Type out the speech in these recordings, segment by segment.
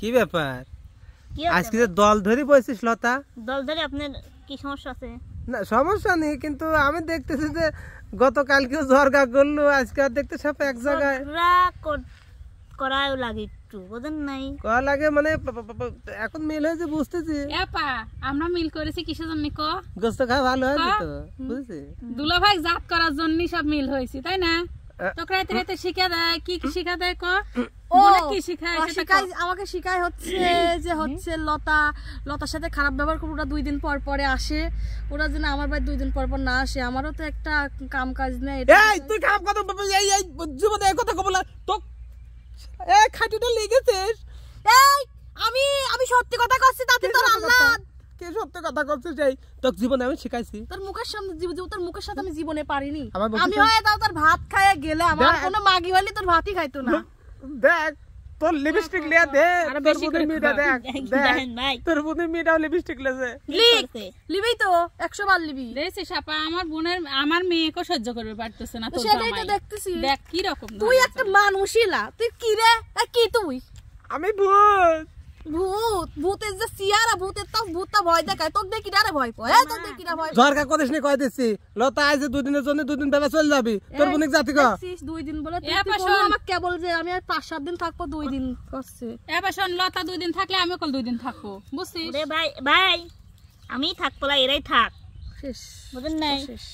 কি ব্যাপার আজকে যে দল ধরে বসেছিস লতা? দল ধরে আপনার কি সমস্যা আছে? না সমস্যা নেই, কিন্তু আমি দেখতেছি যে গতকালকেও ঝরগা করলো, আজকে দেখতে সব এক জায়গায় করাও লাগে একটু, বুঝেন নাই? করা লাগে মানে এখন মিল হয়েছে বুঝতেছি। আপা আমরা মিল করেছি কিসের জন্য ক? গোস্ত খাওয়া ভালো হয়েছে তো, বুঝছি। দুলা ভাই জাত করার জন্য সব মিল হয়েছে, তাই না? তোকে রাতে রাতে শিখা দেয়, কি কি শিখা দেয় ক? কি শিখায়? আমাকে শিখায় হচ্ছে যে হচ্ছে লতার সাথে খারাপ ব্যবহার করে ওরা 2 দিন পর পরে আসে, ওরা যেন আমার ভাই 2 দিন পর পর না আসে। আমারও তো একটা কাম কাজ নেই। এই তুই খারাপ কথা এই জীবনে এই কথা কবলা তো এই খাটিটা লেগেছিস। এই আমি সত্যি কথা কইছি, তাতে তোর আল্লাহ কে সত্যি কথা কইছিস? এই তোর জীবনে আমি শিখাইছি, তোর মুখের সামনে তোর মুখের সাথে আমি জীবনে পারিনি। আমি হয় তাও তোর ভাত খায় গেলে আমার কোনো মাগি হইলে তোর ভাতই খাইতো না। দেখ তোর লিপস্টিক লিয়া দে, তোর বুদ্ধি মিটা দেখ দেখেন ভাই, তোর বুদ্ধি মিটাও লিপস্টিক লেছে। লিবি তো 100 বার লিবি। দেখছিস আপা আমার মেয়েকে সহ্য করতে পারতেছে না, তো সেটাই তো দেখতেছি। দেখ কি রকম তুই একটা মানুষইলা, তুই কি রে? কি তুই? আমি ভূতের যে সিয়ারা, ভূতটা ভয় দেখায়, তোকে দেখি না রে ভয় পায়। হ্যাঁ তোকে দেখি না ভয়। ঝরকা করিস নি, কই দিছি লতা আইছে 2 দিনের জন্য 2 দিন বেলা চলে যাবি, তোর বুনিক জাতি ক 2 দিন বলে তুই বল আমাকে কেবল যে আমি আর 5-7 দিন থাকবো, 2 দিন করছে। এবার শোন, লতা 2 দিন থাকলে আমি কল 2 দিন থাকবো, বুঝছিস? রে ভাই আমি থাকবো না, এরাই থাক, শেষ, বুঝেন নাই? শেষ।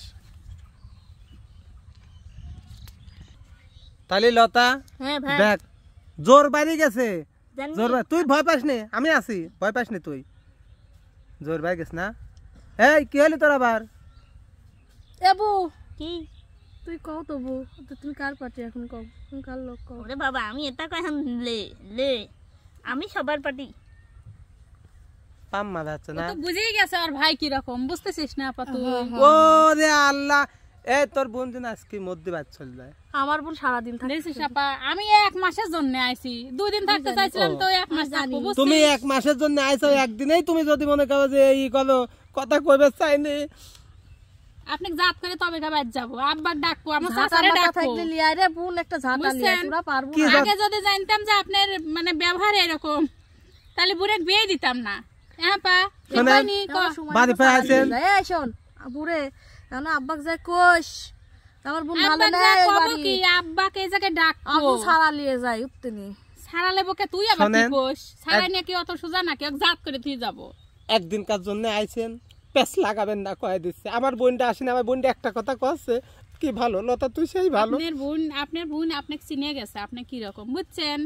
তাহলে লতা হ্যাঁ ভাই, দেখ জোর বাইরে গেছে, জানি জোর তুই ভয় পাস নি, আমি আছি, ভয় পাস নি তুই, জোর বাইরে গেছ না। এই কি হলি তোর আবার? এবু কি তুই কও তো বউ, তুমি কার পার্টি এখন কও, তুমি কার লোক কও? ওরে বাবা আমি এটা কই এখন লে আমি সবার পার্টি। পাম মারা আছে না, তো বুঝেই গেছে আর ভাই কি রকম, বুঝতেছিস না আপা তুই? ও রে আল্লাহ, এই তোর বোন দিন আজকে মধ্যে বাদ চলে যায়। আমার বোন সারা দিন থাকে। দেখছিস আপা, আমি 1 মাসের জন্য আইছি, 2 দিন থাকতে চাইছিলাম তো 1 মাস থাকবো, বুঝছিস? তুমি 1 মাসের জন্য আইছো, একদিনেই তুমি যদি মনে করো যে এই কথা কইবে চাইনি, আপনি জাত করে তবে গাবাত যাব, আব্বার ডাকবো, আমার শাশুড়ি ডাকবো, থাকলে লিয়া রে বোন একটা ঝাঁটা লিয়া পুরা পারবো। আগে যদি জানতাম যে আপনার মানে ব্যবহার এরকম, তাহলে বুড়ে বিয়ে দিতাম না। হ্যাঁ পা কইনি বাড়ি ফেরা আছেন। এই শোন বুড়ে, না আব্বাক যাই কইস আমার বোন ভালো না, এই বাড়ি কি আব্বাকে এই জায়গায় ডাকবো, আব্বু ছাড়া লিয়ে যায় উঠতেনি, ছাড়া লেবকে তুই আবার কি কইস? ছাড়া নিয়ে কি অত সোজা নাকি, এক জাত করে তুই যাব? একদিন কার জন্য আইছেন, পেছ লাগাবেন না কয় দিচ্ছে। আমার বোনটা আসেন, আমার বোনটা একটা কথা কইছে কি ভালো, লতা তুই সেই ভালো। আপনার বোন আপনাকে চিনে গেছে, আপনি কি রকম বুঝছেন?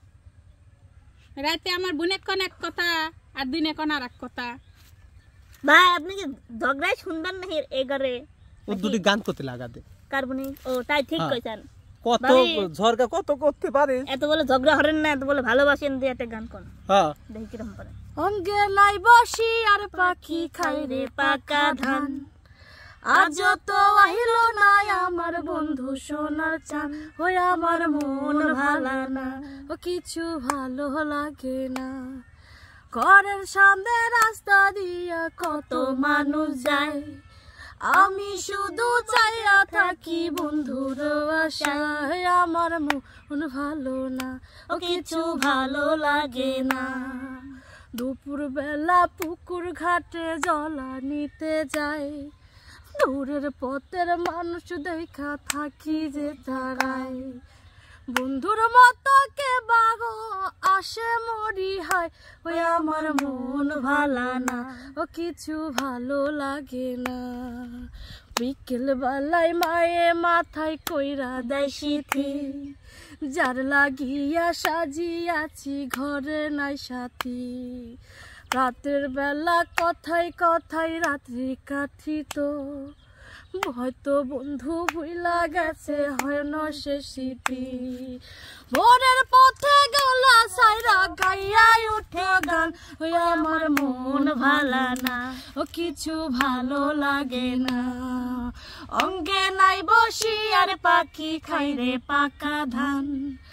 রাতে আমার বোনের কোন এক কথা আর দিনে কোন আর এক কথা। ভাই আপনি কি ঝগড়াই শুনবেন না এগারে? ও দুটি গান করতে লাগা দে কার্বনি। ও তাই ঠিক কইছেন, কত ঝরকা কত করতে পারিস। এত বলে ঝগড়া হরেন না, এত বলে ভালোবাসেন দিয়ে একটা গান কোন। হ্যাঁ দেখি কিরকম পারে। অঙ্গে লাই বসি আর পাখি খাই রে পাকা ধান, আজ তো আহিল না আমার বন্ধু সোনার চান, ওই আমার মন ভালো না, ও কিছু ভালো লাগে না। ঘরের সামনে রাস্তা দিয়া কত মানুষ যায়, আমি শুধু চাইয়া থাকি বন্ধুর আশায়, আমার মন ভালো না, ও কিছু ভালো লাগে না। দুপুর বেলা পুকুর ঘাটে জলা নিতে যায়, দূরের পথের মানুষ দেখা থাকি যে তারাই, বন্ধুর মতো কে বাগো আসে মরি হয়, ওই আমার মন ভালো না, ও কিছু ভালো লাগে না। বিকেল বেলায় মায়ে মাথায় কইরা দেয় সিথি, যার লাগিয়া সাজিয়াছি ঘরে নাই সাথী, রাতের বেলা কথায় কথায় রাত্রি কাঠিত, হয়তো বন্ধু ভুইলা গেছে হয় না সে স্মৃতি। ভোরের পথে গলা সাইরা গাইয়াই উঠে গান, ওই আমার মন ভালো না, ও কিছু ভালো লাগে না। অঙ্গে নাই বসি আর পাখি খাই রে পাকা ধান,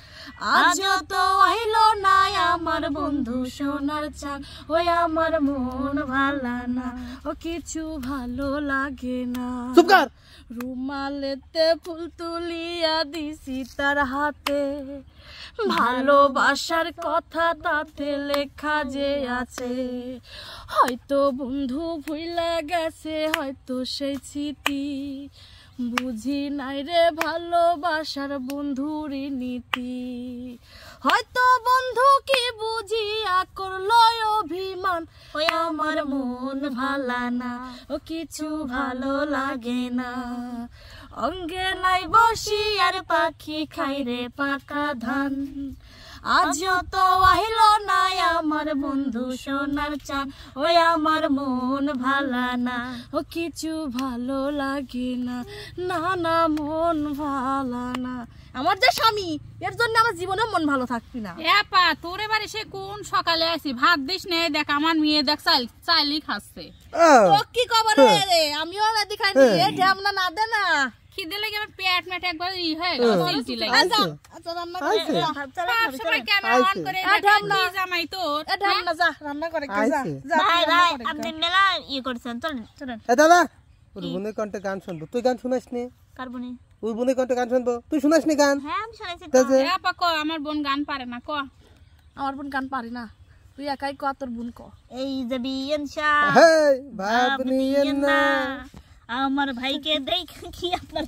আজও তো আইলো না আমার বন্ধু সোনার চাঁদ, ওই আমার মন ভালা না, ও কিছু ভালো লাগে না। চুপ কর। রুমালেতে ফুল তুলিয়া দিছি তার হাতে, ভালোবাসার কথা তাতে লেখা যে আছে। হয়তো বন্ধু ভুইলা গেছে, হয়তো সেই স্মৃতি, বুঝি নাই রে ভালোবাসার বন্ধুরই নীতি। হয়তো বন্ধু কি বুঝিয়া করলো অভিমান, ওই আমার মন ভালা না, ও কিছু ভালো লাগে না। অঙ্গে নাই বসি আর পাখি খাই রে পাকা ধান, আজও তো আইলো না আমার বন্ধু সোনার চাঁদ, ওই আমার মন ভালা না, ও কিছু ভালো লাগে না, না না মন ভালা না। আমার যে স্বামী, এর জন্য আমার জীবনে মন ভালো থাকবি না। পা তোর এবারে সে কোন সকালে আসি ভাত দিস নে, দেখ আমার মেয়ে দেখ চাইলি খাচ্ছে। তো কি খবর রে, আমিও না দেখাই নি, এ ঢামনা না দে না। খিদে লেগে আমার পেট মেট একবার ই হয়ে গেল, চিলটি লাগে। আচ্ছা রান্না করে সবাই ক্যামেরা অন করে কি জামাই তোর, এ ঢামনা যা রান্না করে কে যা। ভাই ভাই আপনি মেলা ইয়ে করছেন, চলেন চলেন। এ দাদা ওর বোনের কণ্ঠে গান শুনবো, তুই গান শুনাস নি? কারবনি ওর বোনের কণ্ঠে গান শুনবো, তুই শুনাস নি গান? হ্যাঁ আমি শুনেছি তো। তাহলে আপা ক আমার বোন গান পারে না, ক আমার বোন গান পারি না, তুই একাই ক তোর বোন ক। এই যে বিয়েন শাহ হেই ভাব নিয়েন না, আমার ভাইকে দেখ কি আপনার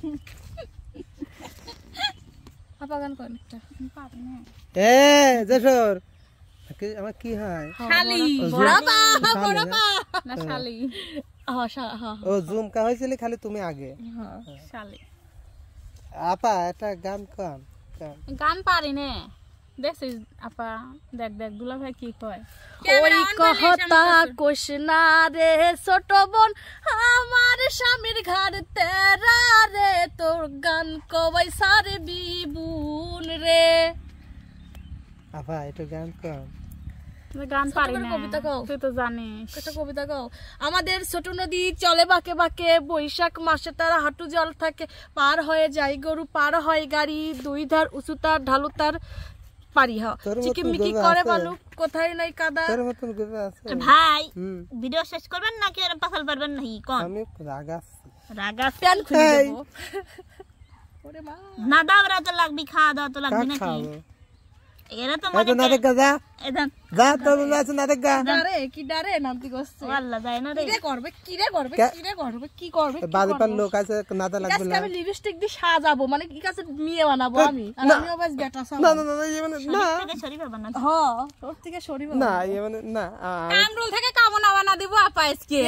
আপা গান করেন একটা। পারে না। এ যশোর আমার কি হয় শালি বড়াপা বড়াপা না শালি, ও জুমকা হয়েছিল খালি তুমি আগে। শালি আপা একটা গান গান গান। গান পারি নে, দেখছিস আপা, দেখ দেখ দুলা ভাই কি কয়। ওই কথা কোশ না রে ছোট বোন, আমার স্বামীর ঘর তেরা রে, তোর গান কবাই সারে বিবুন রে। আপা একটু গান কর। গান পারি না, কবিতা কও, তুই তো জানিস। একটা কবিতা গাও। আমাদের ছোট নদী চলে বাঁকে বাঁকে, বৈশাখ মাসে তার হাঁটু জল থাকে, পার হয়ে যায় গরু, পার হয় গাড়ি, দুই ধার উঁচু তার ঢালু তার পারি হ, চিকিমিকি করে বালু, কোথায় নাই কাদা। তোর মতন গবে আছে ভাই, ভিডিও শেষ করবেন নাকি আর পাছাল পারবেন নাকি কোন? আমি রাগাস রাগা প্যান খুলে দেব। ওরে মা না দাওরা তো লাগবি, খাওয়া দাওয়া তো লাগবি নাকি? এরা তো এত না দেখা যা এদান যা, তোর আছে না দেখা ডারে কি ডারে নামতি করছে। আল্লাহ যায় না রে। কি রে করবে, কি রে করবে, কি রে করবে, কি করবে। বাড়ি পার লোক আছে নাতা লাগবে আজকে না। আমি লিপস্টিক দিয়ে সাজাবো, মানে কি কাছে মেয়ে বানাবো আমি, আর আমিও বেশ বেটা সাজাবো। না না না এই মানে না থেকে শরীফ বানা হ তোর থেকে সরিব না এই মানে না কামরুল থেকে কামনা বানা দিব আপা আজকে।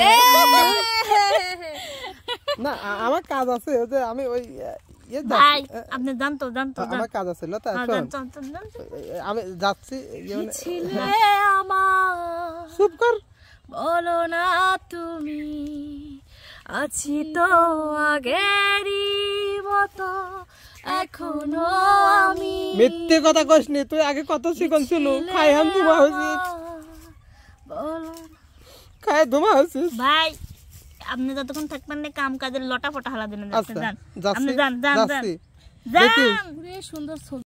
না আমার কাজ আছে, ওই যে আমি ওই ইয়ে ভাই আপনি জানতো জানতো আমার কাজ আছে লতা শোন, আমি যাচ্ছি ছিলে আমার, চুপ কর। বলো না তুমি, আছি তো আগেরই মতো এখনো আমি। মিথ্যে কথা কইস নি, তুই আগে কত শিখন ছিল, খাই হাম ধুমা হইছিস, বলো খাই ধুমা হইছিস। ভাই আপনি যতক্ষণ থাকবেন না কাম কাজের লটা ফটা হালা দেন। আচ্ছা যান যাচ্ছি আপনি যান যান যান যাচ্ছি যান। দেখিস সুন্দর ছবি।